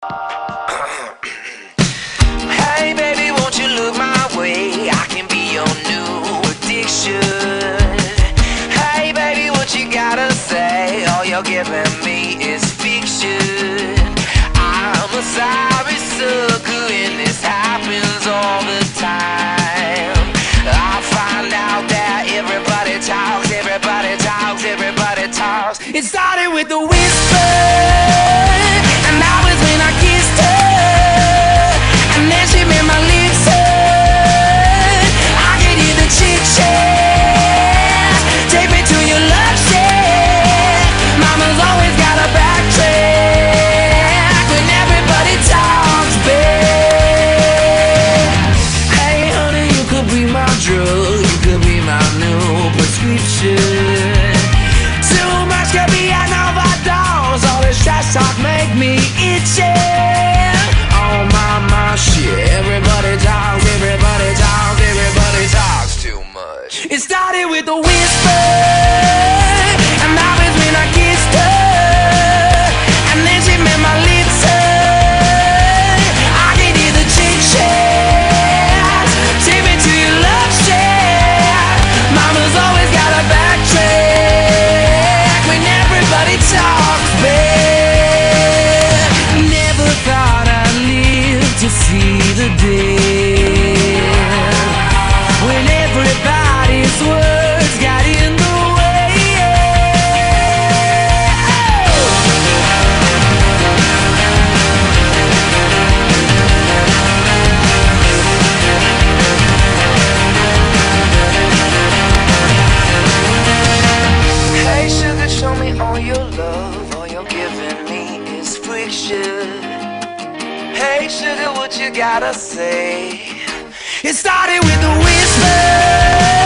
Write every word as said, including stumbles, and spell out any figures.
Hey baby, won't you look my way? I can be your new addiction. Hey baby, what you gotta say? All you're giving me is fiction. I'm a sorry sucker and this happens all the time. I find out that everybody talks, everybody talks, everybody talks. It started with a whisper, and that was when I kissed her. And then she made my lips hurt. I could hear the chit-chat. Take me to your love shack. Mama's always got a backtrack when everybody talks back. Hey honey, you could be my drug, you could be my new prescription. Too much could be an overdose. All this trash talk make me itchy. Oh my, my shit. Everybody talks, everybody talks, everybody talks too much. It started with a whisper, and that was when I kissed her. And then she made my lips hurt. I could hear the chit-chat. Take me to your love shack. Mama's always got a backtrack when everybody talks back. Never thought I'd live to see the day when everybody's words got in the way. Hey sugar, show me all your love. All you're giving me is friction. Hey sugar, what you gotta say? It started with a whisper.